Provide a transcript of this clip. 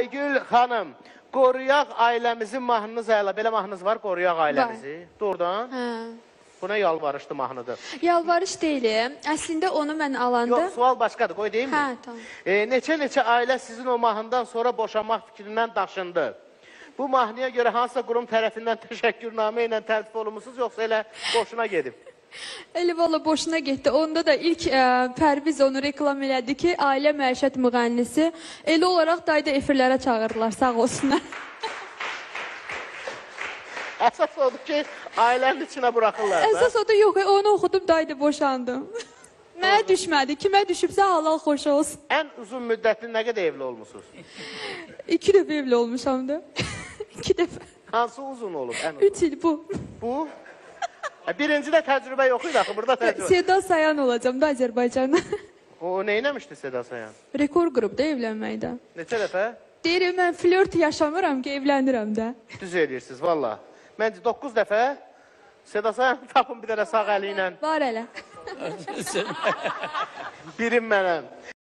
Aygül xanım, qoruyaq ailəmizin mahnınız əla. Belə mahnınız var, qoruyaq ailəmizi. Doğrudan. Hə. Buna yalvarışdı mahnıdır. Yalvarış deyil. Əslində onu mən alanda... Yox, sual başqadır, qoy deyim mi? Hə, tamam. Neçə-neçə ailə sizin o mahnıdan sonra boşanmaq fikrindən daşındı. Bu mahnıya görə hansısa qurum tərəfindən təşəkkürnamə ilə tərtib olunmuşsunuz, yoxsa elə boşuna gedib? Elə valla boşuna getdi. Onda da ilk Pərviz onu reklam elədi ki, ailə məişət müğənnisi. Elə olaraq dayda efirlərə çağırdılar, sağ olsunlar. Əsas odur ki, ailənin içinə buraxırlar da. Əsas odur, yox, onu oxudum, dayda boşandım. Mənə düşmədi, kimə düşübsə halal xoş olsun. Ən uzun müddətli nə qədər evli olmuşsunuz? 2 dəfə evli olmuşam da. 2 dəfə. Hansı uzun olub? Ən uzun. 3 il bu. Bu? Birinci də təcrübə yox idi axı, burada təcrübə. Seda Sayan olacam da Azərbaycanda. O neynəmişdi Seda Sayan? Rekord qrupda evlənməkdə. Neçə dəfə? Deyirəm, mən flört yaşamıram ki, evlənirəm də. Düz eləyirsiniz, valla. Məncə 9 dəfə Seda Sayan tapın bir dənə sağ əli ilə. Var elə. Birim mənəm.